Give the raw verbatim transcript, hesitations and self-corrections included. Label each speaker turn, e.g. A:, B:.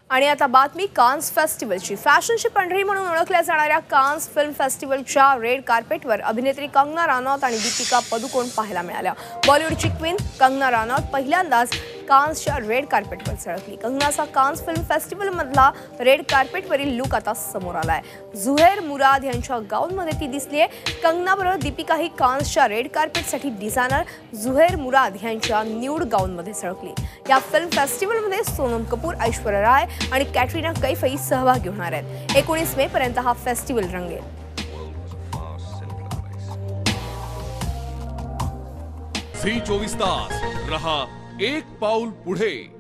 A: आणि आता बातमी कान्स फेस्टिवलची। फॅशनची पंढरी म्हणून ओळखल्या जाणाऱ्या कान्स फिल्म फेस्टिवलच्या रेड कार्पेटवर अभिनेत्री कंगना रानौत आणि दीपिका पदुकोण पाहायला मिळाल्या। बॉलिवूडची क्वीन कंगना रानौत पहिल्यांदाच कान्सच्या रेड कार्पेटवर झळकली। कंगनाचा कान्स फिल्म फेस्टिवल मधला रेड कार्पेटवरील लुक आता समोर आलाय। झुहैर मुराद यांच्या गाऊनमध्ये ती दिसलीये। कंगनाबरोबर दीपिका ही कान्सच्या रेड कार्पेटसाठी डिझायनर झुहैर मुराद यांच्या न्यूड गाऊनमध्ये झळकली। या फिल्म फेस्टिवलमध्ये सोनम कपूर, ऐश्वर्या राय आणि कॅटरीना कैफही सहभागी होणार आहेत। एकोणीस मे पर्यंत हा फेस्टिवल रंगेल।
B: झी चोवीस तास रहा एक पाऊल पुढे।